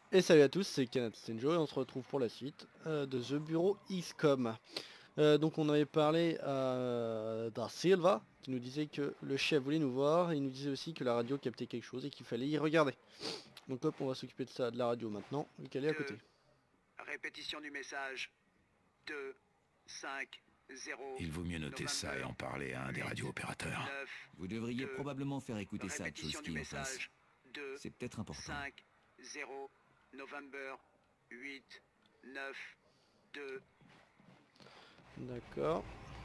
Et salut à tous, c'est Kenneth Senjo et on se retrouve pour la suite de The Bureau XCOM. Donc on avait parlé d'un Silva qui nous disait que le chef voulait nous voir et il nous disait aussi que la radio captait quelque chose et qu'il fallait y regarder. Donc hop, on va s'occuper de ça, de la radio maintenant, vu qu'elle est à côté. Répétition du message. 2, 5, 0. Il vaut mieux noter ça et en parler à un des radio-opérateurs. 9, Vous devriez 2, probablement faire écouter ça à répétition du Tchotchki en face. message. 2, C'est peut-être important. 5, 0, November, 8, 9, 2. D'accord.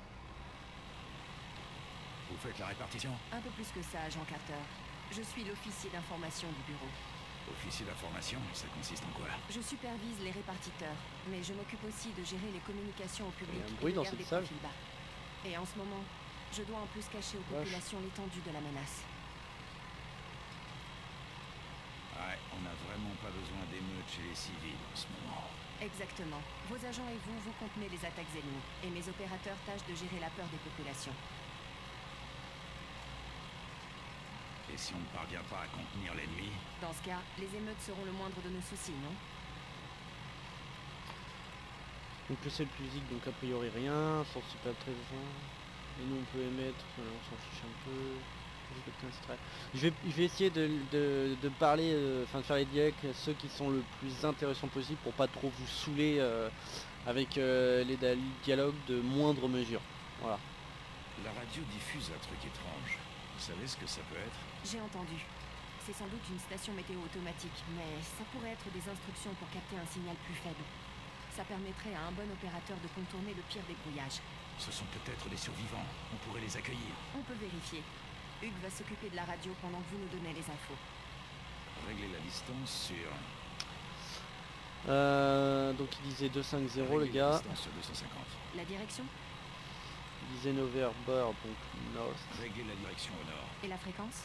Vous faites la répartition? Un peu plus que ça, Agent Carter. Je suis l'officier d'information du bureau. Officier d'information, ça consiste en quoi? Je supervise les répartiteurs, mais je m'occupe aussi de gérer les communications au public Il y a un et bruit de dans garder cette salle. profil bas. Et en ce moment, je dois en plus cacher aux Vache. populations l'étendue de la menace. Ouais, on n'a vraiment pas besoin d'émeutes chez les civils en ce moment. Exactement. Vos agents et vous contenez les attaques ennemies, et mes opérateurs tâchent de gérer la peur des populations. Et si on ne parvient pas à contenir l'ennemi? Dans ce cas, les émeutes seront le moindre de nos soucis, non? Donc le sel physique, donc a priori rien, sans super très bien. Et nous on peut émettre, on s'en fiche un peu. Je vais essayer de parler, enfin de faire les dialogues, ceux qui sont le plus intéressants possible pour pas trop vous saouler avec les dialogues de moindre mesure. Voilà. La radio diffuse un truc étrange. Vous savez ce que ça peut être? J'ai entendu. C'est sans doute une station météo automatique, mais ça pourrait être des instructions pour capter un signal plus faible. Ça permettrait à un bon opérateur de contourner le pire des brouillages. Ce sont peut-être des survivants. On pourrait les accueillir. On peut vérifier. Hugues va s'occuper de la radio pendant que vous nous donnez les infos. Régler la distance sur... Donc il disait 250 le Régler la gars. distance sur 250. La direction Il disait November, donc North. Régler la direction au nord. et la fréquence?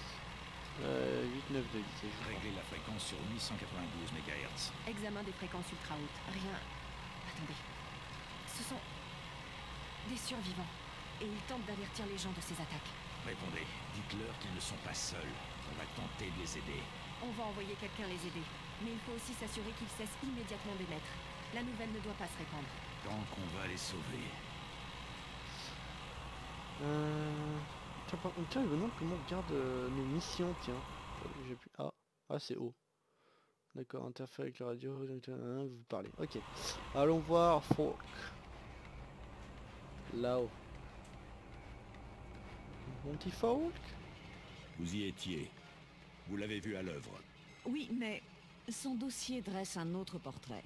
892 disait je crois. Régler la fréquence sur 892 MHz. Examen des fréquences ultra hautes. Rien. Attendez. Ce sont des survivants. Et ils tentent d'avertir les gens de ces attaques. Répondez. Dites-leur qu'ils ne sont pas seuls. On va tenter de les aider. On va envoyer quelqu'un les aider. Mais il faut aussi s'assurer qu'ils cessent immédiatement d'émettre. La nouvelle ne doit pas se répandre. Tant qu'on va les sauver. Tiens, je me demande comment on regarde nos missions, tiens. J'ai plus... Ah c'est haut. D'accord, interfère avec la radio, vous parlez. Ok. Allons voir Falk. Là-haut. Mon petit Falk. Vous y étiez. Vous l'avez vu à l'œuvre. Oui, mais son dossier dresse un autre portrait.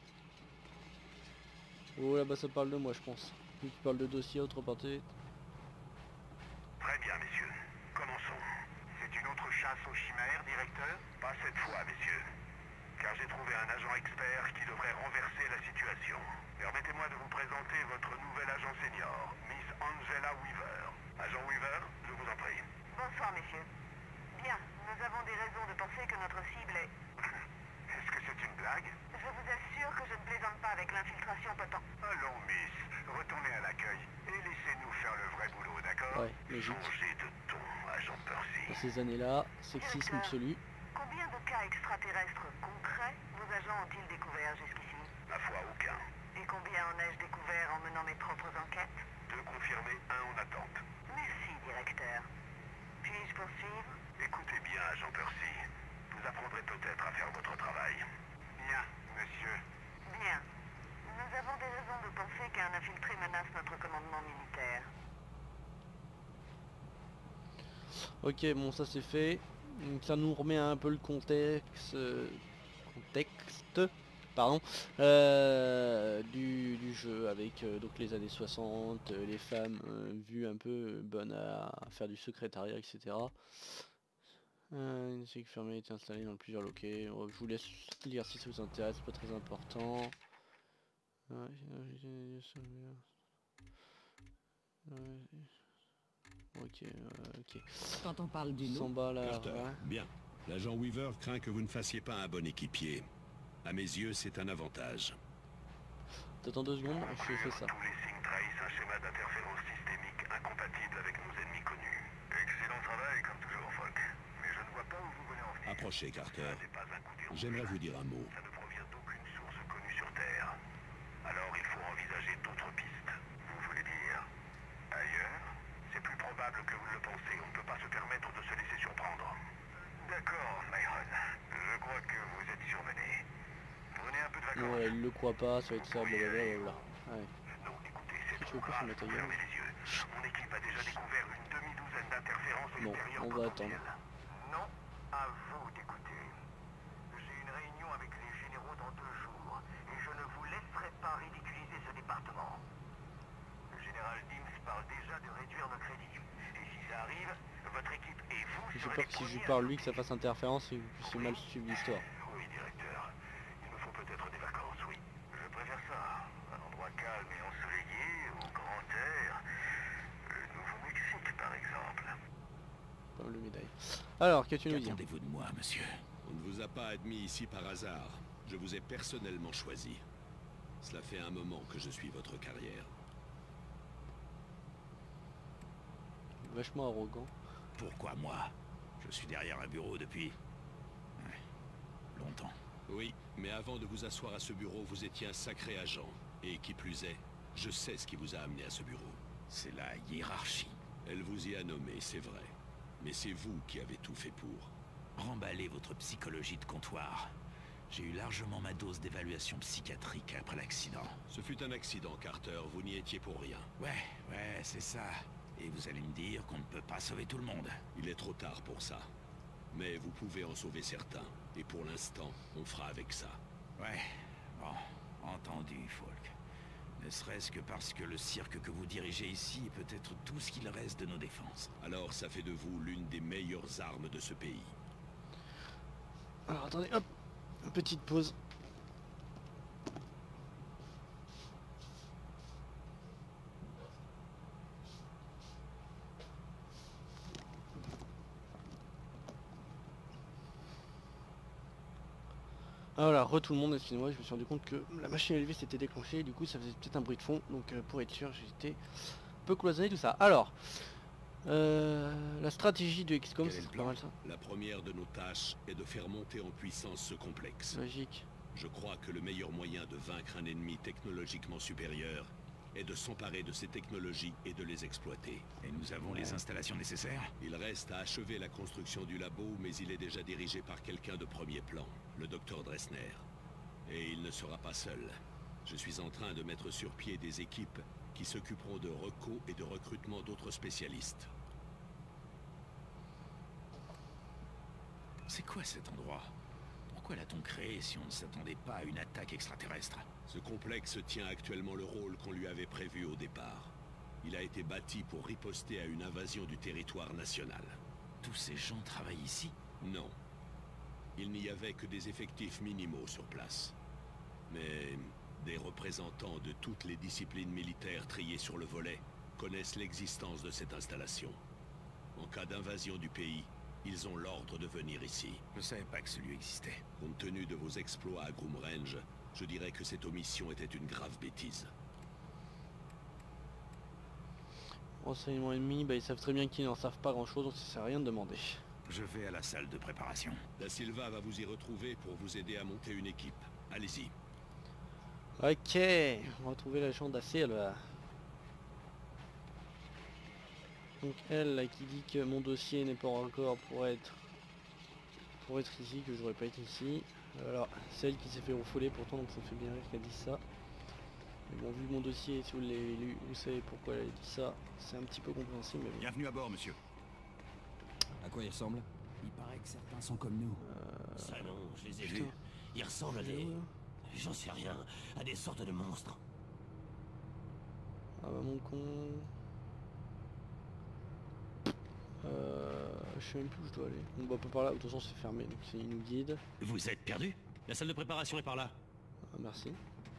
Oh là-bas ça parle de moi je pense. Vu qu'il parle de dossier, autre partie. Très bien, messieurs. Commençons. C'est une autre chasse aux chimères, directeur? Pas cette fois, messieurs. Car j'ai trouvé un agent expert qui devrait renverser la situation. Permettez-moi de vous présenter votre nouvel agent senior, Miss Angela Weaver. Agent Weaver, je vous en prie. Bonsoir, messieurs. Bien, nous avons des raisons de penser que notre cible est... Est-ce que c'est une blague? Je vous assure que je ne plaisante pas avec l'infiltration potent. Allons, Miss. Retournez à l'accueil et laissez-nous faire le vrai boulot, d'accord? Ouais, logique. Changez de ton, agent Dans Percy. ces années-là, sexisme absolu. Combien de cas extraterrestres concrets vos agents ont-ils découverts jusqu'ici? Ma foi, aucun. Et combien en ai-je découvert en menant mes propres enquêtes? 2 confirmés, 1 en attente. Merci, directeur. Puis-je poursuivre? Écoutez bien, agent Percy. Vous apprendrez peut-être à faire votre travail. Bien, monsieur. Bien. Nous avons des raisons de penser qu'un infiltré menace notre commandement militaire. Ok, bon ça c'est fait. Donc ça nous remet un peu le contexte, pardon, du jeu avec donc les années 60, les femmes vues un peu bonnes à faire du secrétariat, etc. Une série fermée est installée dans plusieurs locaux. Je vous laisse lire si ça vous intéresse, c'est pas très important. Ok, ok. Quand on parle du S'en nous, bat là. Carter, Ouais. bien. L'agent Weaver craint que vous ne fassiez pas un bon équipier. À mes yeux, c'est un avantage. T'attends 2 secondes, je fais ça. Tous les signes trahissent un schéma d'interférence systémique incompatible avec nos ennemis connus. Excellent travail, comme toujours, Falk. Mais je ne vois pas où vous voulez en venir. Approchez, Carter. C'est pas un coup déroulé. J'aimerais vous dire un mot. Ça ne provient d'aucune source connue sur Terre. Alors il faut envisager d'autres pistes. Vous voulez dire ailleurs? C'est plus probable que vous ne le pensez. On ne peut pas se permettre de se laisser surprendre. D'accord, Myron. Je crois que vous êtes surmené. Prenez un peu de vacances. Ouais, il le croit pas, ça va être ça, blablabla. Ouais. Non, écoutez, c'est Si tu trop veux pas, je grave. mets ta gueule. Fermez les yeux. Mon équipe a déjà découvert une demi-douzaine d'interférences Bon, extérieures on va potentielles. attendre. Non, à vous d'écouter. J'ai une réunion avec les généraux dans 2 jours, et je ne vous laisserai pas ridiculiser ce département. Le général Dims parle déjà de réduire nos crédits. Et si ça arrive, votre équipe et vous J'ai serez peur les que si je lui premiers parle à lui que ça fasse interférence et que vous puissiez mal suivre l'histoire. Oui, directeur. Il me faut peut-être des vacances, oui. Je préfère ça. Un endroit calme et ensoleillé, au grand air. Le Nouveau-Mexique, par exemple. Pas mal de médailles. Alors, qu'as-tu nous dire? Qu'attendez-vous de moi, monsieur? On ne vous a pas admis ici par hasard. Je vous ai personnellement choisi. Cela fait un moment que je suis votre carrière. Vachement arrogant. Pourquoi moi? Je suis derrière un bureau depuis... ouais, longtemps. Oui, mais avant de vous asseoir à ce bureau, vous étiez un sacré agent. Et qui plus est, je sais ce qui vous a amené à ce bureau. C'est la hiérarchie. Elle vous y a nommé, c'est vrai. Mais c'est vous qui avez tout fait pour. Remballez votre psychologie de comptoir. J'ai eu largement ma dose d'évaluation psychiatrique après l'accident. Ce fut un accident, Carter, vous n'y étiez pour rien. Ouais, c'est ça. Et vous allez me dire qu'on ne peut pas sauver tout le monde. Il est trop tard pour ça. Mais vous pouvez en sauver certains. Et pour l'instant, on fera avec ça. Ouais, bon, entendu, Falk. Ne serait-ce que parce que le cirque que vous dirigez ici est peut-être tout ce qu'il reste de nos défenses. Alors ça fait de vous l'une des meilleures armes de ce pays. Alors attendez, hop, une petite pause. Ah voilà, tout le monde, excusez-moi, je me suis rendu compte que la machine à lever s'était déclenchée et du coup ça faisait peut-être un bruit de fond, donc pour être sûr j'étais un peu cloisonné tout ça. Alors, la stratégie de XCOM, Quel est c'est le pas plan? mal ça. La première de nos tâches est de faire monter en puissance ce complexe. Logique. Je crois que le meilleur moyen de vaincre un ennemi technologiquement supérieur est de s'emparer de ces technologies et de les exploiter. Et nous avons les installations nécessaires? Il reste à achever la construction du labo, mais il est déjà dirigé par quelqu'un de premier plan, le docteur Dressner. Et il ne sera pas seul. Je suis en train de mettre sur pied des équipes qui s'occuperont de reco et de recrutement d'autres spécialistes. C'est quoi cet endroit? Pourquoi l'a-t-on créé si on ne s'attendait pas à une attaque extraterrestre? Ce complexe tient actuellement le rôle qu'on lui avait prévu au départ. Il a été bâti pour riposter à une invasion du territoire national. Tous ces gens travaillent ici? Non. Il n'y avait que des effectifs minimaux sur place. Mais des représentants de toutes les disciplines militaires triées sur le volet connaissent l'existence de cette installation. En cas d'invasion du pays, ils ont l'ordre de venir ici. Je savais pas que celui existait. Compte tenu de vos exploits à Groom Range, je dirais que cette omission était une grave bêtise. Renseignements ennemis, bah ils savent très bien qu'ils n'en savent pas grand chose, donc ça sert à rien de demander. Je vais à la salle de préparation. Da Silva va vous y retrouver pour vous aider à monter une équipe. Allez-y. Ok, on va retrouver l'agent Da Silva. Donc elle là, qui dit que mon dossier n'est pas encore pour être ici, que je devrais pas être ici. Alors celle qui s'est fait refouler pourtant, donc ça me fait bien rire qu'elle dise ça. Mais bon, vu mon dossier, si vous l'avez lu, vous savez pourquoi elle a dit ça. C'est un petit peu compréhensible, mais bon. Bienvenue à bord, monsieur. À quoi ils ressemblent? Il paraît que certains sont comme nous. Ça non, je les ai putain. vus. Ils ressemblent à des... J'en sais rien. À des sortes de monstres. Ah bah mon con. Je sais même plus où je dois aller. On va pas par là, de toute façon c'est fermé, donc il nous guide. Vous êtes perdus? La salle de préparation est par là. Ah, merci.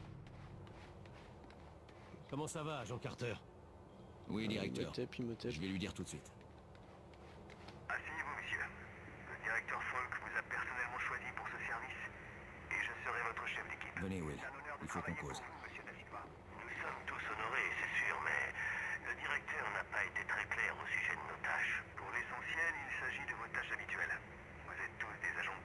Comment ça va, Agent Carter? Oui, directeur. Imhotep. Je vais lui dire tout de suite. Asseyez-vous, monsieur. Le directeur Falk vous a personnellement choisi pour ce service, et je serai votre chef d'équipe. Venez, Will. C'est un honneur de Il faut qu'on travailler cause. pour vous, monsieur Da Silva. Nous sommes tous honorés, c'est sûr, mais le directeur n'a pas été très clair au sujet de nos tâches. Pour l'essentiel, il s'agit de vos tâches habituelles. Vous êtes tous des agents de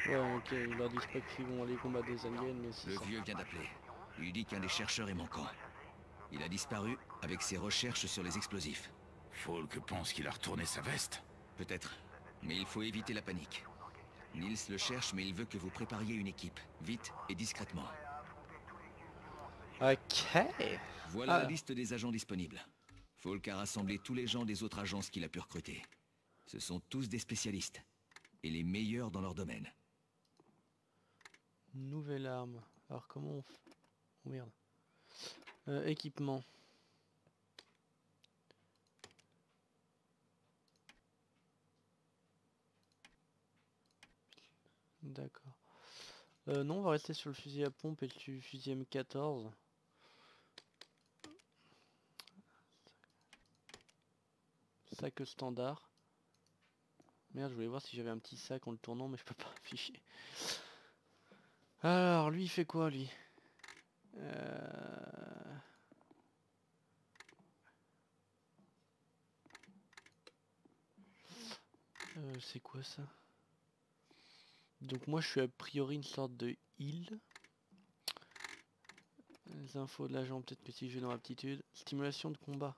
Ouais, ok, ils leur disent pas qu'ils vont aller combattre des aliens, mais c'est Le ça. vieux vient d'appeler. Il lui dit qu'un des chercheurs est manquant. Il a disparu avec ses recherches sur les explosifs. Falk pense qu'il a retourné sa veste. Peut-être. Mais il faut éviter la panique. Nils le cherche, mais il veut que vous prépariez une équipe. Vite et discrètement. Ok. Voilà la liste des agents disponibles. Falk a rassemblé tous les gens des autres agences qu'il a pu recruter. Ce sont tous des spécialistes. Et les meilleurs dans leur domaine. Nouvelle arme. Alors comment on fait? Oh merde. Équipement. D'accord. Non, on va rester sur le fusil à pompe et le fusil M14. Sac standard. Merde, je voulais voir si j'avais un petit sac en le tournant, mais je peux pas afficher. Alors, lui, il fait quoi, lui? C'est quoi ça? Donc moi je suis a priori une sorte de heal. Les infos de l'agent, peut-être que si je vais dans aptitude. Stimulation de combat.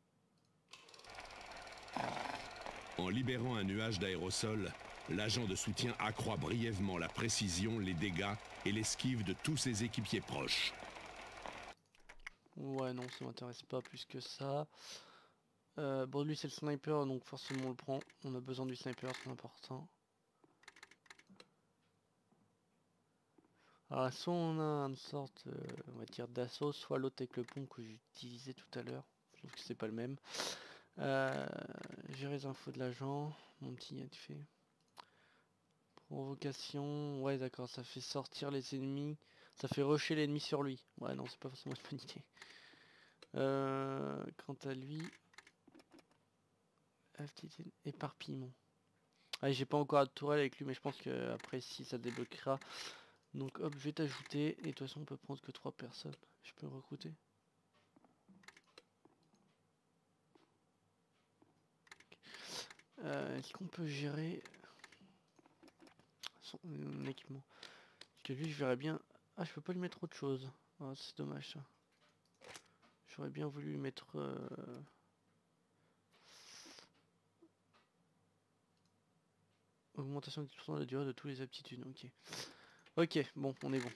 En libérant un nuage d'aérosol, l'agent de soutien accroît brièvement la précision, les dégâts et l'esquive de tous ses équipiers proches. Ouais non, ça m'intéresse pas plus que ça. Bon lui c'est le sniper, donc forcément on le prend. On a besoin du sniper, c'est important. Alors soit on a une sorte, on va dire d'assaut, soit l'autre avec le pont que j'utilisais tout à l'heure. Je trouve que c'est pas le même. Gérer les infos de l'agent, mon petit a fait. Provocation, ouais d'accord, ça fait sortir les ennemis, ça fait rusher l'ennemi sur lui. Ouais non, c'est pas forcément une bonne idée. Quant à lui, éparpillement. Ah, j'ai pas encore de tourelle avec lui, mais je pense que après si ça débloquera. Donc hop, je vais t'ajouter, et de toute façon on peut prendre que 3 personnes. Je peux recruter. Est-ce qu'on peut gérer son équipement? Parce que lui je verrais bien. Ah, je peux pas lui mettre autre chose. Ah, c'est dommage ça. J'aurais bien voulu lui mettre augmentation de 10% de la durée de tous les aptitudes. Ok. Ok, bon, on est bon.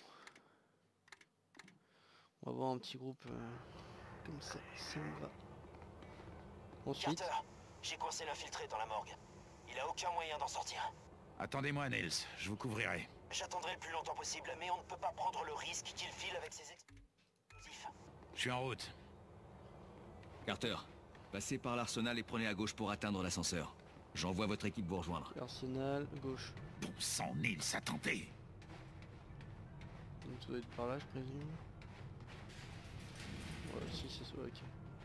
On va avoir un petit groupe comme ça. Ça me va. Ensuite. Carter, j'ai coincé l'infiltré dans la morgue. Il a aucun moyen d'en sortir. Attendez-moi, Nils, je vous couvrirai. J'attendrai le plus longtemps possible, mais on ne peut pas prendre le risque qu'il file avec ses explosifs. Je suis en route. Carter, passez par l'arsenal et prenez à gauche pour atteindre l'ascenseur. J'envoie votre équipe vous rejoindre. Arsenal, gauche. Bon sang, Nils, attendez. Donc ça doit être par là, je présume. Ouais, si c'est ça, ok.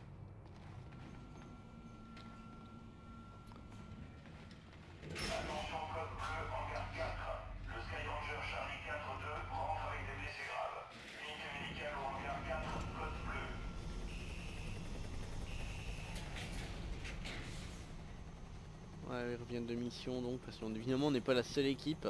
Attention code bleu, hangar 4. Le Skyranger Charlie 4-2 rentre avec des blessés graves. Unité médicale au hangar 4, code bleu. Ouais, ils reviennent de mission donc, parce qu'évidemment on n'est pas la seule équipe.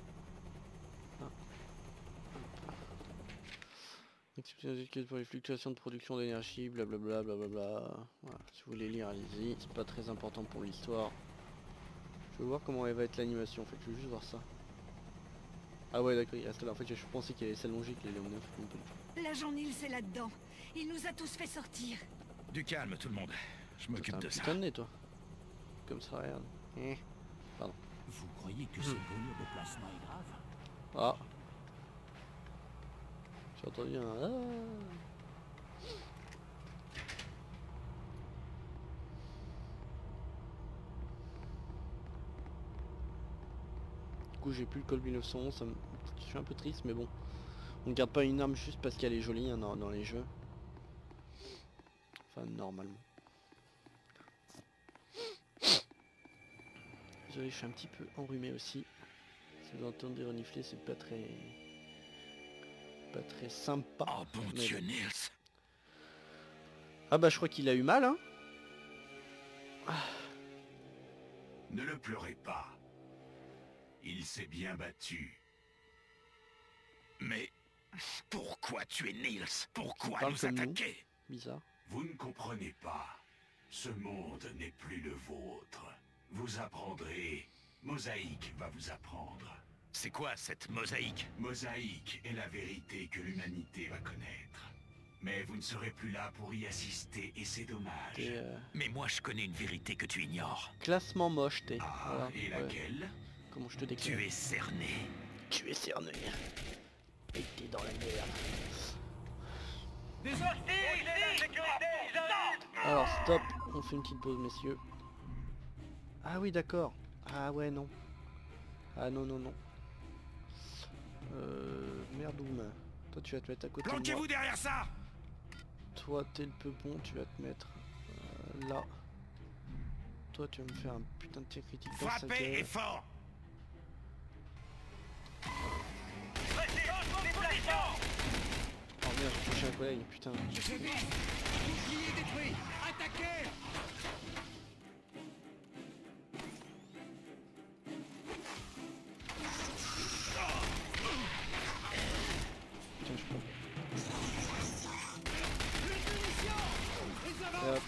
Explication pour les fluctuations de production d'énergie, blablabla, blablabla. Voilà, si vous voulez lire, allez-y. C'est pas très important pour l'histoire. Je veux voir comment elle va être l'animation en fait, je veux juste voir ça. Ah ouais d'accord, il reste là. En fait je pensais qu'il y avait celle logique, les Léon 9. L'agent Nils est là-dedans. Il nous a tous fait sortir. Du calme, tout le monde. Je m'occupe de ça. Putain de nez toi. Comme ça, regarde. Pardon. Vous croyez que cette brûlure de plasma est grave? Ah. J'ai entendu un... Ah. Du coup j'ai plus le col 1911, ça me... je suis un peu triste mais bon. On ne garde pas une arme juste parce qu'elle est jolie hein, dans les jeux. Enfin normalement. Désolé, je suis un petit peu enrhumé aussi. Si vous entendez renifler, c'est pas très sympa. Oh bon Dieu, Nils. Ah bah je crois qu'il a eu mal hein. Ne le pleurez pas. Il s'est bien battu. Mais pourquoi tuer Niels? Pourquoi parle nous comme nous. attaquer? Bizarre. Vous ne comprenez pas. Ce monde n'est plus le vôtre. Vous apprendrez. Mosaïque va vous apprendre. C'est quoi cette mosaïque? Mosaïque est la vérité que l'humanité va connaître. Mais vous ne serez plus là pour y assister et c'est dommage. T'es, Mais moi je connais une vérité que tu ignores. classement moche, t'es. Ah, Voilà, et ouais. laquelle? Comment je te déclare? Tu es cerné. Tu es cerné. Et t'es dans la merde. Des hostiles, la sécurité, Alors stop, on fait une petite pause messieurs. Ah oui d'accord. Ah ouais non. Ah non non non. Merdoum. Toi tu vas te mettre à côté de moi. Planquez-vous derrière ça! Toi t'es le peu bon, tu vas te mettre là. Toi tu vas me faire un putain de tir critique dans sa Frappez et gueule. fort! Oh merde j'ai touché un collègue, putain. Putain je peux. Et hop.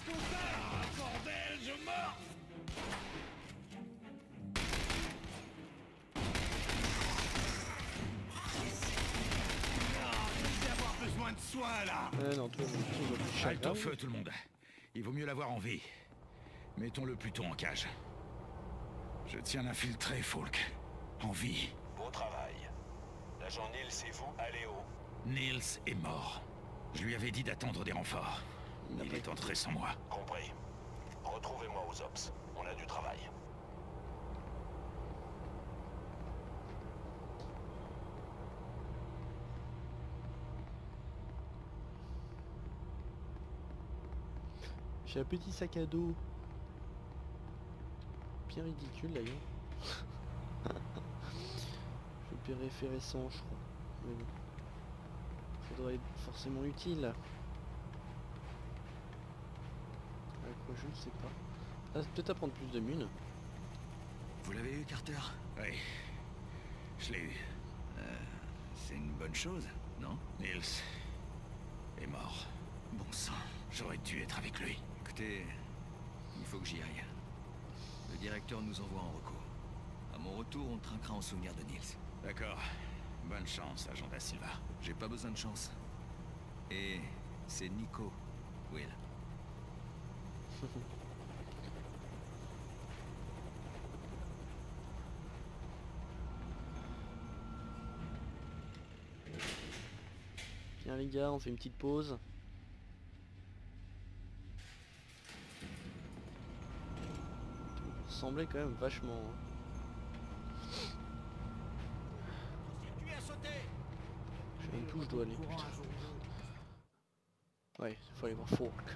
Besoin de soin là! Non toi tu vas plus Halte chagrin. au feu tout le monde. Il vaut mieux l'avoir en vie. Mettons-le plutôt en cage. Je tiens l'infiltré, Falk. En vie. Bon travail. L'agent Niels et vous, allez haut. Niels est mort. Je lui avais dit d'attendre des renforts. Il est entré sans moi. Compris. Retrouvez-moi aux Ops. On a du travail. J'ai un petit sac à dos. Bien ridicule d'ailleurs. Je vais préférer sans je crois. Mais bon. Faudrait être forcément utile. À quoi je ne sais pas. Ah, peut-être à prendre plus de mines. Vous l'avez eu, Carter? Oui. Je l'ai eu. C'est une bonne chose, non? Niels est mort. Bon sang. J'aurais dû être avec lui. Écoutez, il faut que j'y aille. Le directeur nous envoie en recours. À mon retour, on trinquera en souvenir de Niels. D'accord. Bonne chance, agent Da Silva. J'ai pas besoin de chance. Et c'est Nico, Will. Bien les gars, on fait une petite pause. Tout ressemblait quand même vachement. Hein. Je sais même plus où je dois aller, putain. Ouais, il faut aller voir Falk.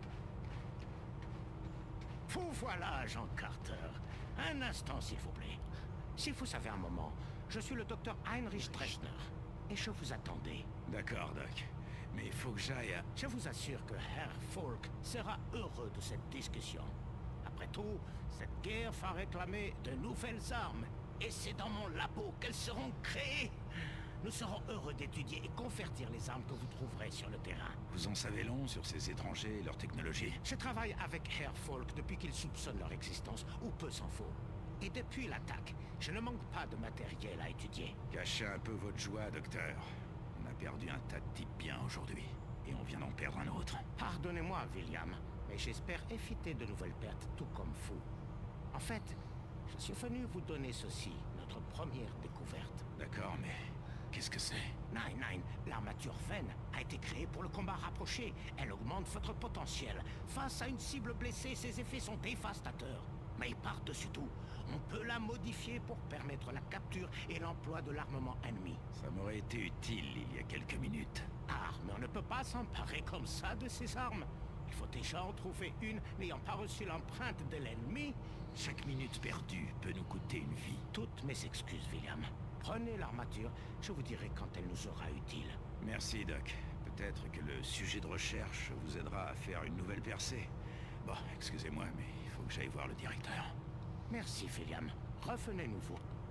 Vous voilà, agent Carter. Un instant, s'il vous plaît. Si vous savez un moment, je suis le docteur Heinrich Trechner. Et je vous attendais. D'accord, Doc. Mais il faut que j'aille à... Je vous assure que Herr Falk sera heureux de cette discussion. Après tout, cette guerre va réclamer de nouvelles armes. Et c'est dans mon labo qu'elles seront créées. Nous serons heureux d'étudier et convertir les armes que vous trouverez sur le terrain. Vous en savez long sur ces étrangers et leur technologie? Je travaille avec Herr Falk depuis qu'il soupçonne leur existence, ou peu s'en faut. Et depuis l'attaque, je ne manque pas de matériel à étudier. Cachez un peu votre joie, docteur. On a perdu un tas de types bien aujourd'hui. Et on vient d'en perdre un autre. Pardonnez-moi, William, mais j'espère éviter de nouvelles pertes, tout comme vous. En fait, je suis venu vous donner ceci, notre première découverte. D'accord, mais... qu'est-ce que c'est? Nine, l'armature Ven a été créée pour le combat rapproché. Elle augmente votre potentiel. Face à une cible blessée, ses effets sont dévastateurs. Mais par-dessus tout, on peut la modifier pour permettre la capture et l'emploi de l'armement ennemi. Ça m'aurait été utile il y a quelques minutes. Ah, mais on ne peut pas s'emparer comme ça de ces armes. Il faut déjà en trouver une n'ayant pas reçu l'empreinte de l'ennemi. Chaque minute perdue peut nous coûter une vie. Toutes mes excuses, William. Prenez l'armature, je vous dirai quand elle nous sera utile. Merci, Doc. Peut-être que le sujet de recherche vous aidera à faire une nouvelle percée. Bon, excusez-moi, mais il faut que j'aille voir le directeur. Merci, William. Revenez-nous-vous.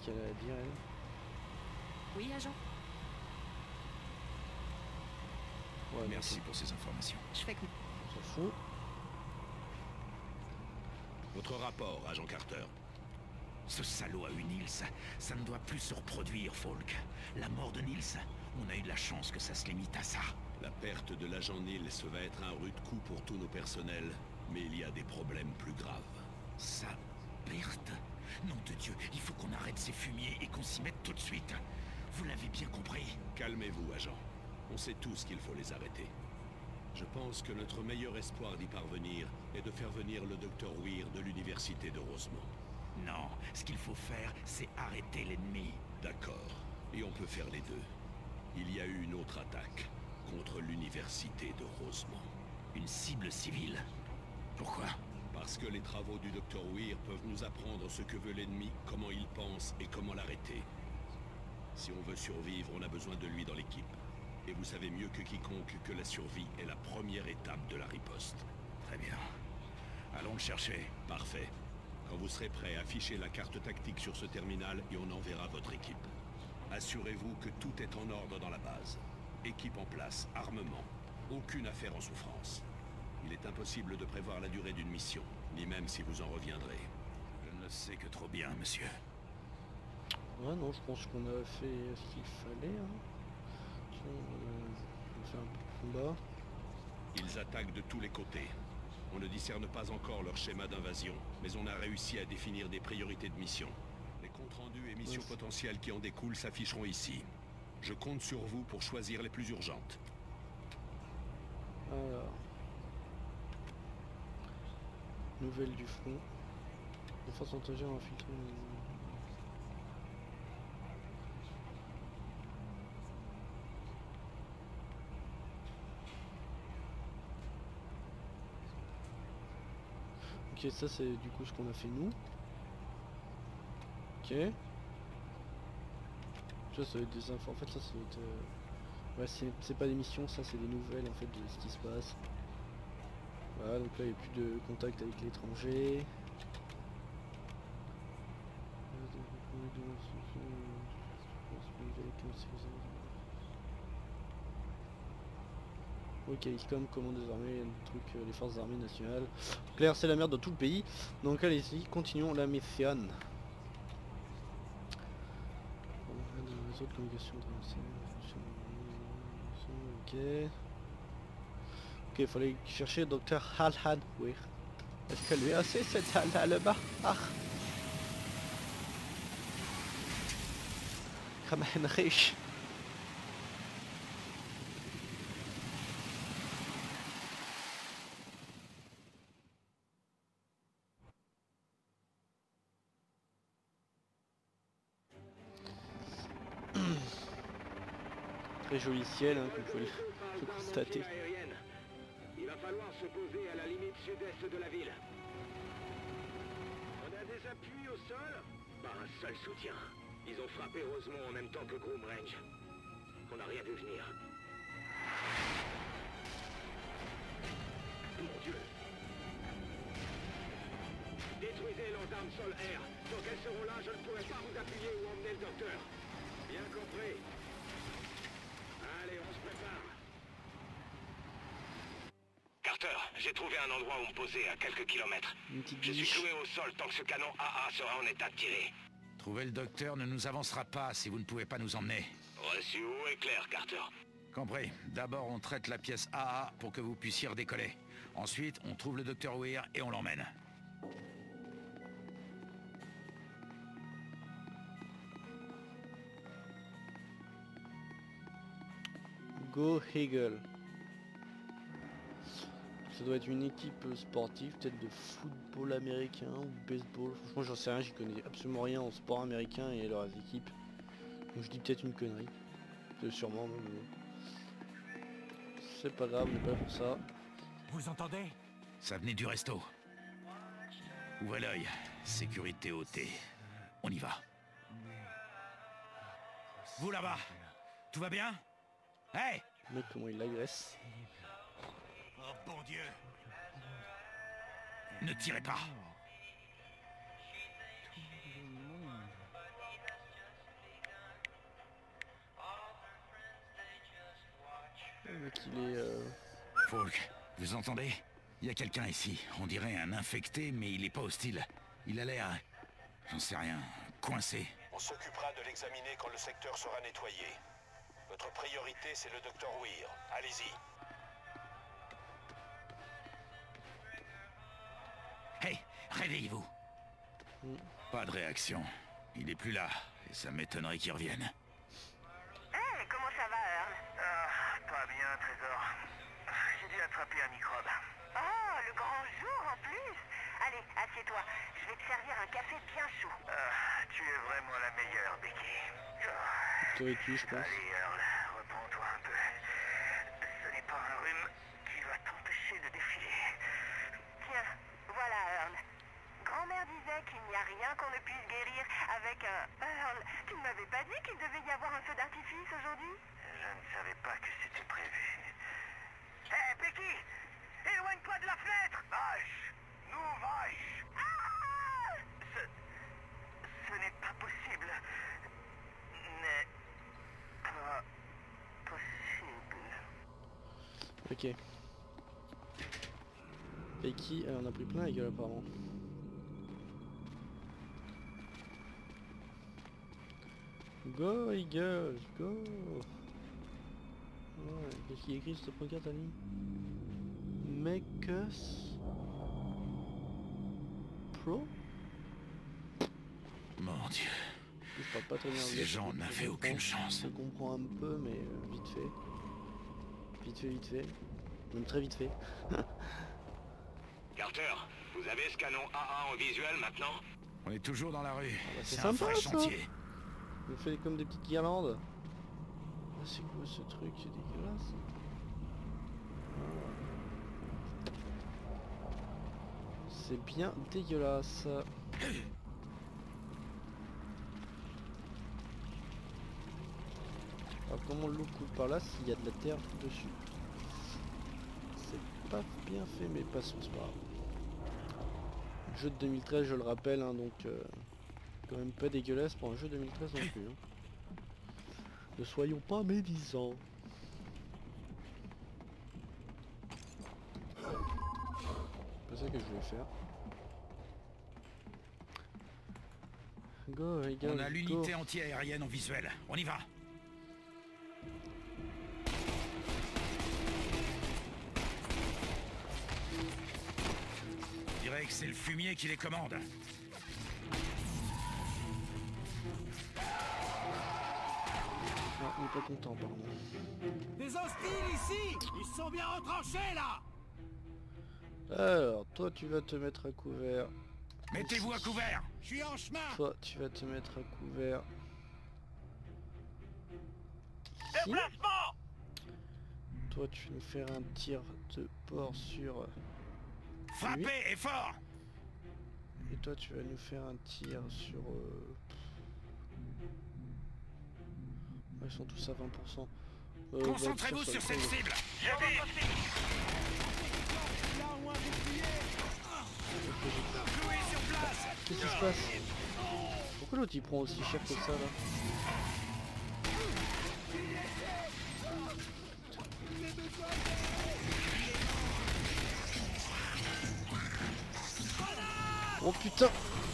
qu'elle a à dire, elle. Oui, agent. Ouais, Merci pour ces informations. Je fais que... on s'en fout. Votre rapport, agent Carter. Ce salaud a eu Nils. Ça ne doit plus se reproduire, Falk. La mort de Nils, on a eu de la chance que ça se limite à ça. La perte de l'agent Nils va être un rude coup pour tous nos personnels, mais il y a des problèmes plus graves. Sa perte? Nom de Dieu, il faut qu'on arrête ces fumiers et qu'on s'y mette tout de suite. Vous l'avez bien compris. Calmez-vous, agent. On sait tous qu'il faut les arrêter. Je pense que notre meilleur espoir d'y parvenir est de faire venir le docteur Weir de l'université de Rosemont. Non, ce qu'il faut faire, c'est arrêter l'ennemi. D'accord, et on peut faire les deux. Il y a eu une autre attaque contre l'université de Rosemont. Une cible civile. Pourquoi? Parce que les travaux du docteur Weir peuvent nous apprendre ce que veut l'ennemi, comment il pense et comment l'arrêter. Si on veut survivre, on a besoin de lui dans l'équipe. Et vous savez mieux que quiconque que la survie est la première étape de la riposte. Très bien. Allons le chercher. Parfait. Quand vous serez prêt, affichez la carte tactique sur ce terminal et on enverra votre équipe. Assurez-vous que tout est en ordre dans la base. Équipe en place, armement. Aucune affaire en souffrance. Il est impossible de prévoir la durée d'une mission, ni même si vous en reviendrez. Je ne sais que trop bien, monsieur. Ouais, non, je pense qu'on a fait ce qu'il fallait. Hein. On fait un peu de combat. Ils attaquent de tous les côtés. On ne discerne pas encore leur schéma d'invasion, mais on a réussi à définir des priorités de mission. Les comptes rendus et missions potentielles qui en découlent s'afficheront ici. Je compte sur vous pour choisir les plus urgentes. Alors. Nouvelle du front. Les forces étrangères ont infiltré. Ok, ça c'est du coup ce qu'on a fait nous. Ok. Ça va être des infos. En fait, ça va être. Ouais, c'est pas des missions, ça c'est des nouvelles en fait de ce qui se passe. Voilà, donc là il n'y a plus de contact avec l'étranger. Ok, ISCOM commande désormais les forces armées nationales. Claire, c'est la merde dans tout le pays. Donc allez-y, continuons la mission. Les autres communications. Ok. Ok, il fallait chercher le docteur Halhan Weir. Est-ce que lui aussi c'est là-bas? Ah. Comme Heinrich. Très joli ciel, hein, comme vous pouvez le constater. Il va falloir se poser à la limite sud-est de la ville. On a des appuis au sol? Pas un seul soutien. Ils ont frappé Rosemont en même temps que Groom Range. On n'a rien vu venir. Mon Dieu! Détruisez leurs armes sol-air. Tant qu'elles seront là, je ne pourrai pas vous appuyer ou emmener le docteur. Bien compris. Allez, on se prépare. Carter, j'ai trouvé un endroit où me poser à quelques kilomètres. Je suis cloué au sol tant que ce canon AA sera en état de tirer. Trouver le docteur ne nous avancera pas si vous ne pouvez pas nous emmener. Reçu haut et clair, Carter. Compris. D'abord, on traite la pièce AA pour que vous puissiez redécoller. Ensuite, on trouve le docteur Weir et on l'emmène. Go Hegel. Ça doit être une équipe sportive, peut-être de football américain ou baseball. Franchement, j'en sais rien, j'y connais absolument rien en sport américain et leurs équipes. Donc je dis peut-être une connerie. Sûrement, mais c'est pas grave, on n'est pas là pour ça. Vous entendez? Ça venait du resto. Ouvrez l'œil. Sécurité ôtée. On y va. Vous là-bas, tout va bien? Hey! Le mec, comment il l'agresse. Oh bon Dieu! Ne tirez pas! qu'il est... Falk, vous entendez? Il y a quelqu'un ici. On dirait un infecté, mais il est pas hostile. Il a l'air... J'en sais rien. Coincé. On s'occupera de l'examiner quand le secteur sera nettoyé. Votre priorité, c'est le Dr. Weir. Allez-y. Hey, réveillez-vous. Pas de réaction. Il est plus là, et ça m'étonnerait qu'il revienne. Hey, comment ça va, Earl? Ah, pas bien, Trésor. J'ai dû attraper un microbe. Oh, le grand jour en plus. Allez, assieds-toi. Je vais te servir un café bien chaud. Tu es vraiment la meilleure, Becky. Toi et qui, je pense. Allez, Earl, reprends-toi un peu. Ce n'est pas un rhume qui va t'empêcher de défiler. Tiens, voilà, Earl. Grand-mère disait qu'il n'y a rien qu'on ne puisse guérir avec un... Earl, tu ne m'avais pas dit qu'il devait y avoir un feu d'artifice aujourd'hui? Je ne savais pas que c'était prévu. Hé, Becky! Éloigne-toi de la fenêtre! Vache! Nous, vache! Ah! Ce n'est pas possible. N'est pas possible. Ok. Becky, on a pris plein la gueule apparemment. Go Eagles, go. Ouais, qu'est-ce qu'il écrit sur cette pancarte, Ali? Make us pro? Mon Dieu. Je parle pas très bien. Ces gens n'avaient aucune chance. Je comprends un peu, mais vite fait. Vite fait. Même très vite fait. Carter, vous avez ce canon AA en visuel maintenant? On est toujours dans la rue. Ah bah, c'est sympa, un vrai ça. chantier. On fait comme des petites guirlandes. Ah, c'est quoi ce truc? C'est dégueulasse. C'est bien dégueulasse. Alors comment l'eau coule par là s'il y a de la terre dessus? C'est pas bien fait, mais passons, c'est pas grave. Jeu de 2013, je le rappelle, hein, donc quand même pas dégueulasse pour un jeu 2013 non plus. Hein. Ne soyons pas médisants. C'est pas ça que je voulais faire. Go, les gars. On a l'unité anti-aérienne en visuel. On y va. Je dirais que c'est le fumier qui les commande. Ah, il est pas content, pardon. Des hostiles ici! Ils sont bien retranchés là! Alors, toi tu vas te mettre à couvert. Mettez-vous à couvert! Je suis en chemin! Toi tu vas te mettre à couvert. Ici. Déplacement! Toi tu vas nous faire un tir de port sur... Frappez et fort! Et toi tu vas nous faire un tir sur... Ils sont tous à 20%. Concentrez-vous sur cette cible! Cloué sur place! Qu'est-ce qui se passe? Pourquoi l'autre il prend aussi cher que ça là? Oh putain!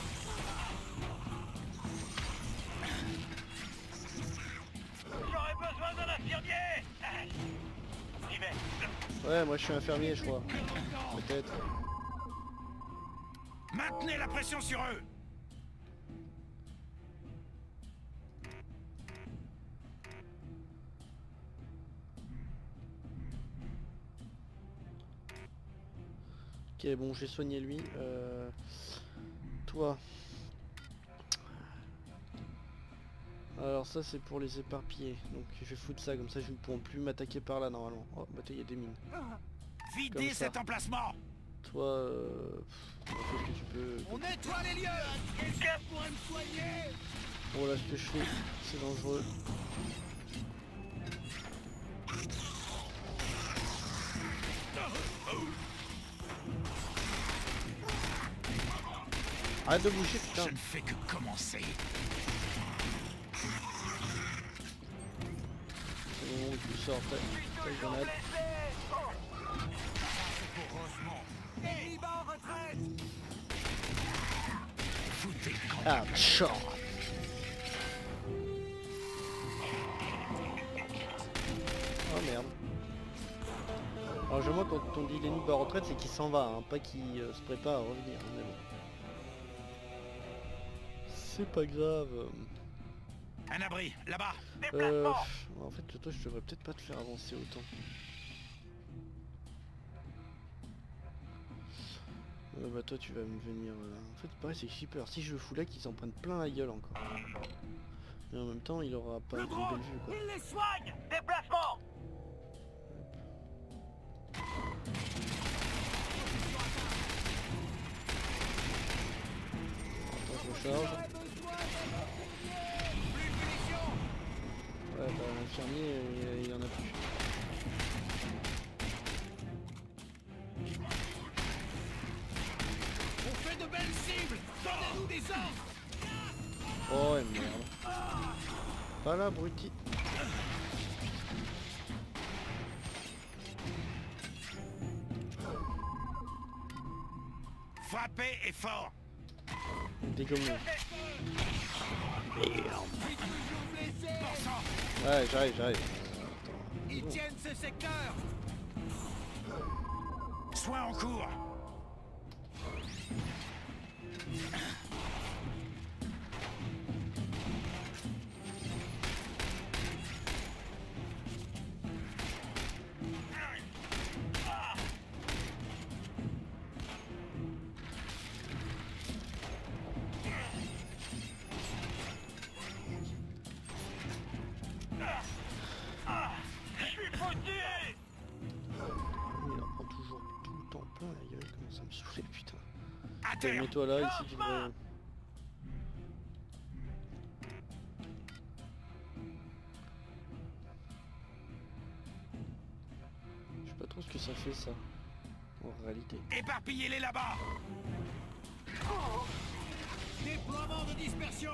J'aurais besoin d'un infirmier! J'y vais. Ouais, moi je suis infirmier, je crois. Peut-être. Maintenez la pression sur eux! Ok, bon, j'ai soigné lui. Toi. Alors ça c'est pour les éparpiller. Donc je vais foutre ça, comme ça je ne pourrai plus m'attaquer par là normalement. Oh bah il y a des mines. Videz cet emplacement! Toi, fais ce que tu peux. On nettoie les lieux! Quelqu'un pourrait me soigner! Bon là ce que je fais, c'est dangereux. Arrête de bouger, putain. Je ne fais que commencer. C'est bon, en plus. sors ta grenade. Ah, short. Oh merde. Alors je vois quand on dit l'ennemi bat en retraite, c'est qu'il s'en va, hein, pas qu'il se prépare à revenir. Mais bon. C'est pas grave. Un abri, là-bas. En fait, toi, je devrais peut-être pas te faire avancer autant. Bah toi, tu vas me venir... En fait, pareil, c'est super. Si je le fous là, qu'ils s'en prennent plein la gueule encore. Et en même temps, il aura pas une belle vue, quoi. Il les soigne. Déplacement. Attends, je recharge. Ouais, bah l'infirmier, il en a plus. On fait de belles cibles. Donnez-nous des ordres. Oh et merde. Pas là, abruti. Frappez et fort. Dégommé. Bon Ouais, j'arrive. Ils tiennent ce secteur. Soins en cours. Mets-toi là, ici tu devrais... Je sais pas trop ce que ça fait ça, en réalité. Éparpillez-les là-bas. Déploiement de dispersion.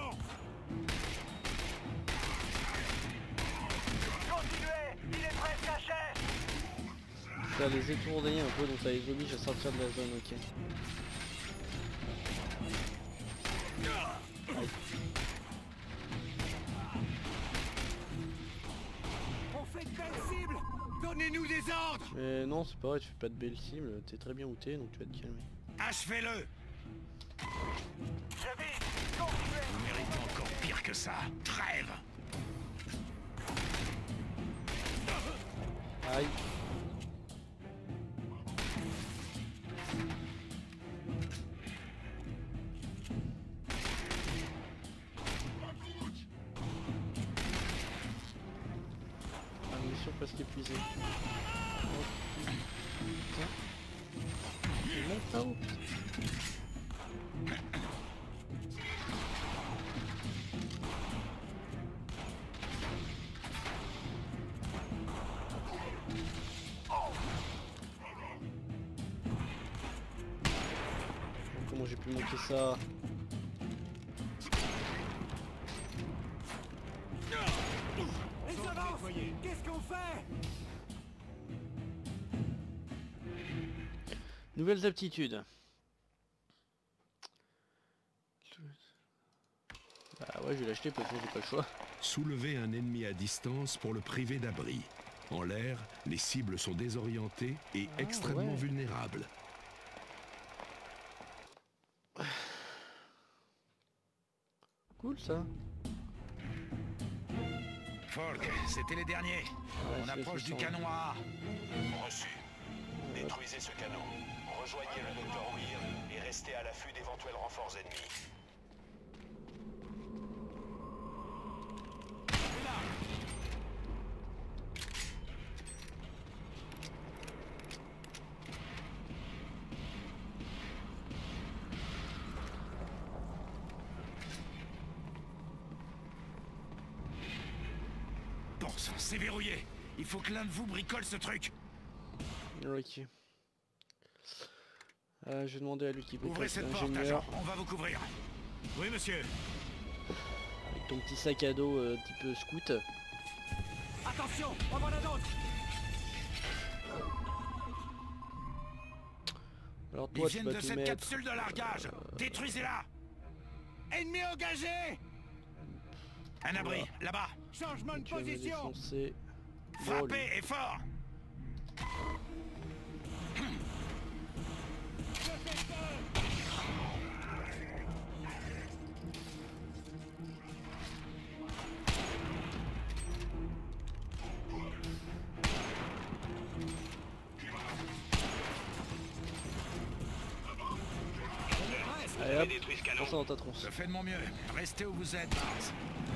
Continuez. Il est presque caché. Ça les étourdit un peu, donc ça les oblige à sortir de la zone, ok. Aïe. On fait de belles cibles. Donnez-nous des ordres. Mais non, c'est pas vrai, tu fais pas de belles cibles, t'es très bien où t'es, donc tu vas te calmer. Achevez-le. Vous méritez encore pire que ça. Trêve. Aïe. Presque épuisé. Oh, putain. Il monte là-haut. Comment j'ai pu manquer ça? Qu'est-ce qu'on fait? Nouvelles aptitudes. Bah ouais, je vais l'acheter parce que j'ai pas le choix. Soulever un ennemi à distance pour le priver d'abri. En l'air, les cibles sont désorientées et extrêmement vulnérables. Cool ça. Falk, c'était les derniers. On approche du canon A. Reçu. Détruisez ce canon. Rejoignez le docteur Weir et restez à l'affût d'éventuels renforts ennemis. Bon sang, c'est verrouillé. Il faut que l'un de vous bricole ce truc. Ok. Je vais demander à lui qui ouvrez cette porte, agent. On va vous couvrir. Oui, monsieur. Avec ton petit sac à dos type scout. Attention, en voilà d'autres. Alors Ils toi, tu viennent vas de te cette mettre... capsule de largage. Détruisez-la. Ennemi engagé. Un abri, là-bas. Changement de Tu vas me position. défoncer. Frappez et fort. Allez hop, prends ça dans ta tronche. Je fais de mon mieux. Restez où vous êtes, Barnes.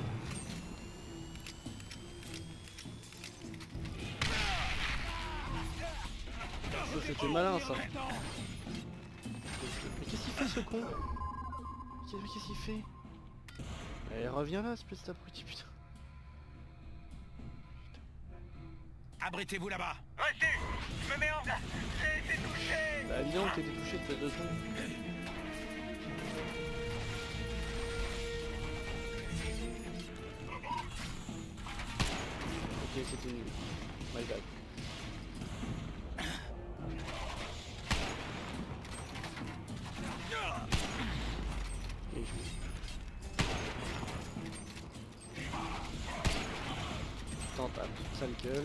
Ça c'était malin ça. Mais qu'est-ce qu'il fait ce con? Qu'est-ce qu'il fait? Allez reviens là espèce d'abruti putain. Abritez-vous là-bas. Reçu. Je me mets en place. J'ai été touché. Bah évidemment que t'as été touché, t'as 2 secondes. Ok c'était nul. My bad. Et je... Tentable, sale gueule.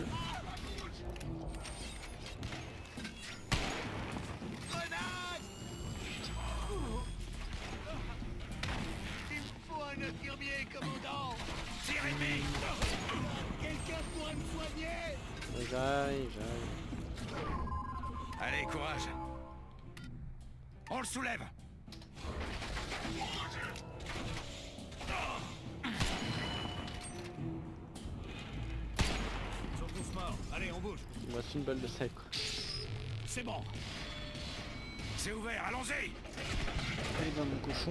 Il faut un infirmier, commandant. Tire ennemi. Quelqu'un pourrait me soigner. J'arrive. Allez, courage. On le soulève. Ils sont tous morts. Allez, on bouge. Il me reste une balle de sel quoi. C'est bon. C'est ouvert, allons-y. Allez dans mon cochon.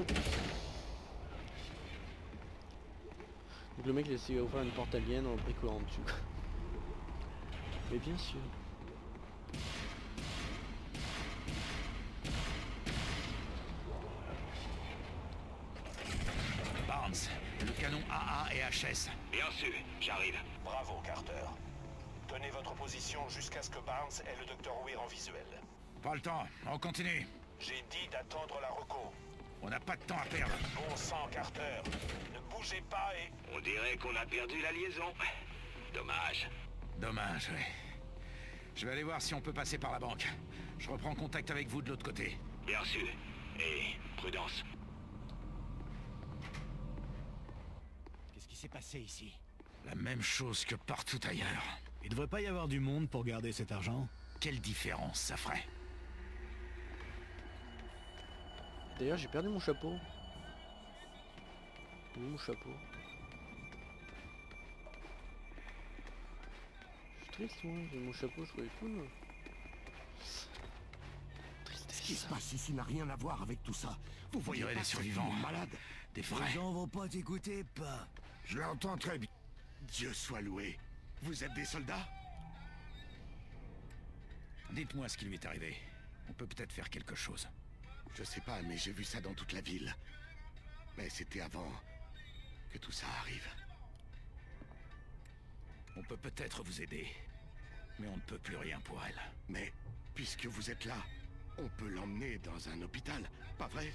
Donc le mec il essaie d'ouvrir une porte alien en bricolant dessus. Mais bien sûr. Barnes, le canon AA et HS. Bien sûr, j'arrive. Bravo, Carter. Tenez votre position jusqu'à ce que Barnes ait le Dr. Weir en visuel. Pas le temps, on continue. J'ai dit d'attendre la reco. On n'a pas de temps à perdre. Bon sang, Carter. Ne bougez pas et... On dirait qu'on a perdu la liaison. Dommage. Dommage, ouais. Je vais aller voir si on peut passer par la banque. Je reprends contact avec vous de l'autre côté. Bien sûr. Et prudence. Qu'est-ce qui s'est passé ici? La même chose que partout ailleurs. Il devrait pas y avoir du monde pour garder cet argent? Quelle différence ça ferait? D'ailleurs j'ai perdu mon chapeau. Où est mon chapeau? Je suis triste moi, j'ai mon chapeau, je trouvais cool. Ce qui se passe ici n'a rien à voir avec tout ça. Vous voyez les survivants malades. Des vrais. Les gens vont pas t'écouter, pas. Je l'entends très bien. Dieu soit loué. Vous êtes des soldats? Dites-moi ce qui lui est arrivé. On peut peut-être faire quelque chose. Je sais pas, mais j'ai vu ça dans toute la ville. Mais c'était avant que tout ça arrive. On peut peut-être vous aider. Mais on ne peut plus rien pour elle. Mais, puisque vous êtes là, on peut l'emmener dans un hôpital, pas vrai?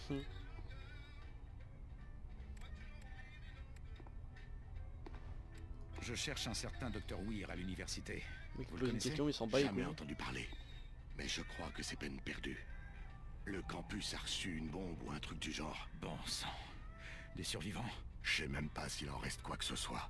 Je cherche un certain Dr. Weir à l'université. Mais Vous pose le une connaissez? question, il s'en bat les Jamais couilles. entendu parler. Mais je crois que c'est peine perdue. Le campus a reçu une bombe ou un truc du genre. Bon sang. Des survivants? Je sais même pas s'il en reste quoi que ce soit.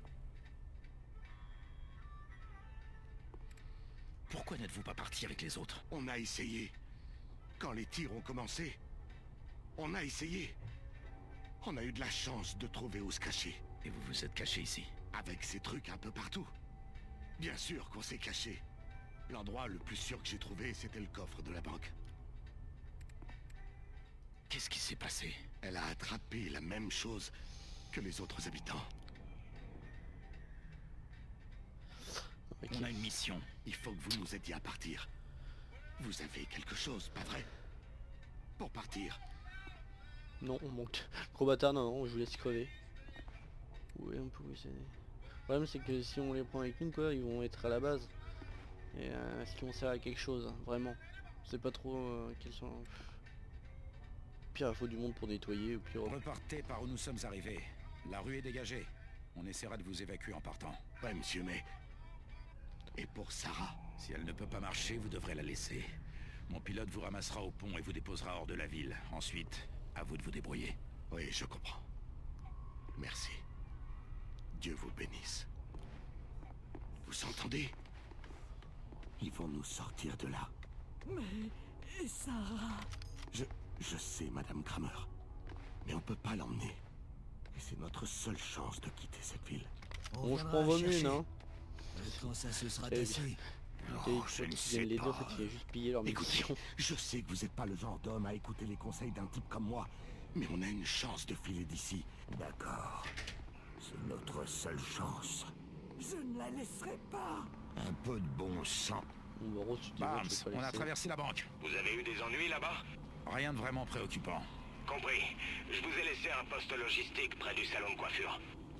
Pourquoi n'êtes-vous pas parti avec les autres? On a essayé. Quand les tirs ont commencé, on a essayé. On a eu de la chance de trouver où se cacher. Et vous vous êtes caché ici? Avec ces trucs un peu partout. Bien sûr qu'on s'est caché. L'endroit le plus sûr que j'ai trouvé, c'était le coffre de la banque. Qu'est-ce qui s'est passé? Elle a attrapé la même chose que les autres habitants. On a une mission. Il faut que vous nous aidiez à partir. Vous avez quelque chose, pas vrai? Pour partir. Non, on manque. Gros bâtard, non, je vous laisse crever. Oui, on peut vous aider. problème c'est que si on les prend avec nous quoi, ils vont être à la base. Et est-ce qu'ils vont servir à quelque chose, vraiment? Je sais pas trop quels sont... Pire il faut du monde pour nettoyer, ou pire... Repartez par où nous sommes arrivés. La rue est dégagée. On essaiera de vous évacuer en partant. Ouais monsieur, mais... Et pour Sarah? Si elle ne peut pas marcher, vous devrez la laisser. Mon pilote vous ramassera au pont et vous déposera hors de la ville. Ensuite, à vous de vous débrouiller. Oui, je comprends. Merci. Dieu vous bénisse. Vous entendez? Ils vont nous sortir de là. Mais... Sarah... Je sais, Madame Kramer. Mais on peut pas l'emmener. Et c'est notre seule chance de quitter cette ville. Bon, je prends vos mines, hein. Quand ça se sera tassé. Oh, je ne sais les pas. deux, en fait, il a juste pillé leur Écoutez, mission. je sais que vous n'êtes pas le genre d'homme à écouter les conseils d'un type comme moi. Mais on a une chance de filer d'ici. D'accord. C'est notre seule chance. Je ne la laisserai pas. Un peu de bon sang. Barnes, on a traversé la banque. Vous avez eu des ennuis là-bas? Rien de vraiment préoccupant. Compris. Je vous ai laissé un poste logistique près du salon de coiffure.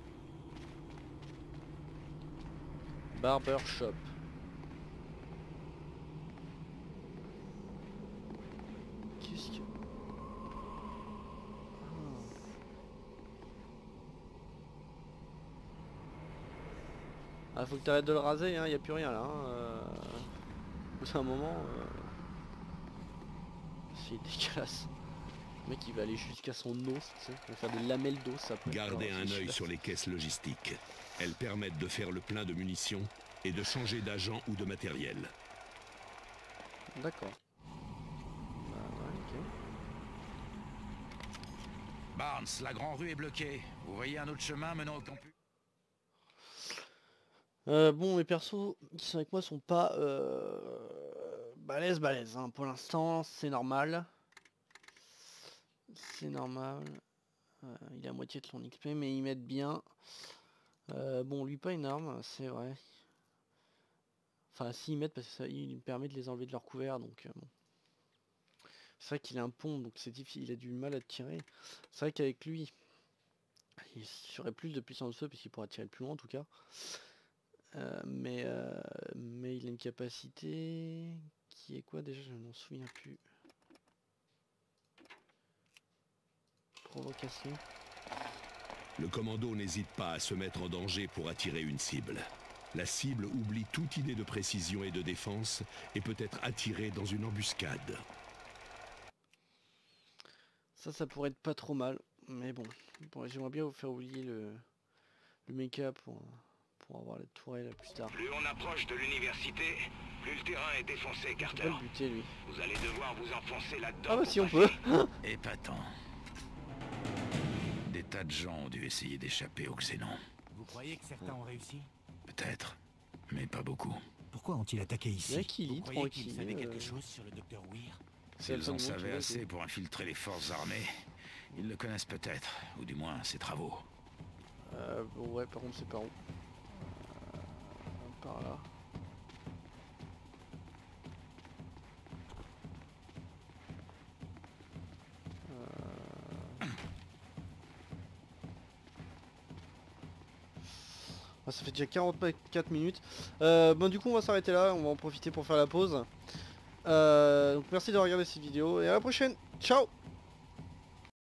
Barbershop. Qu'est-ce que... Ah, faut que t'arrêtes de le raser, hein, y a plus rien là. C'est un moment... C'est dégueulasse. Le mec il va aller jusqu'à son os, tu sais, il va faire des lamelles d'os après. Gardez un œil sur les caisses logistiques. Elles permettent de faire le plein de munitions et de changer d'agent ou de matériel. D'accord. Bah ouais, ok. Barnes, la grande rue est bloquée. Vous voyez un autre chemin menant au campus? Bon, mes persos qui sont avec moi sont pas balèzes, hein. Pour l'instant, c'est normal. C'est normal. Il est à moitié de son XP, mais ils mettent bien. Bon, lui pas énorme, c'est vrai. Enfin, s'ils mettent, parce que ça, il me permet de les enlever de leur couvert, donc bon. C'est vrai qu'il a un pont, donc c'est difficile, il a du mal à tirer. C'est vrai qu'avec lui, il serait plus de puissance de feu, puisqu'il pourra tirer plus loin en tout cas. Mais il a une capacité qui est quoi déjà, je ne m'en souviens plus. Provocation. Le commando n'hésite pas à se mettre en danger pour attirer une cible. La cible oublie toute idée de précision et de défense et peut être attirée dans une embuscade. Ça pourrait être pas trop mal, mais bon j'aimerais bien vous faire oublier le mecha pour avoir la tourelle plus tard. Plus on approche de l'université, plus le terrain est défoncé, Carter. On va le buter, lui. Vous allez devoir vous enfoncer là-dedans. Ah bah si on peut. Épatant. Des tas de gens ont dû essayer d'échapper au Xénon. Vous croyez que certains ont réussi? Peut-être, mais pas beaucoup. Pourquoi ont-ils attaqué ici? Vous croyez qu'ils savaient quelque chose sur le docteur Weir? S'ils en savaient assez pour infiltrer les forces armées, ils le connaissent peut-être, ou du moins ses travaux. Ouais, par contre c'est par où? Par là. Ça fait déjà 44 minutes. Bon du coup on va s'arrêter là, on va en profiter pour faire la pause. Donc merci de regarder cette vidéo et à la prochaine. Ciao.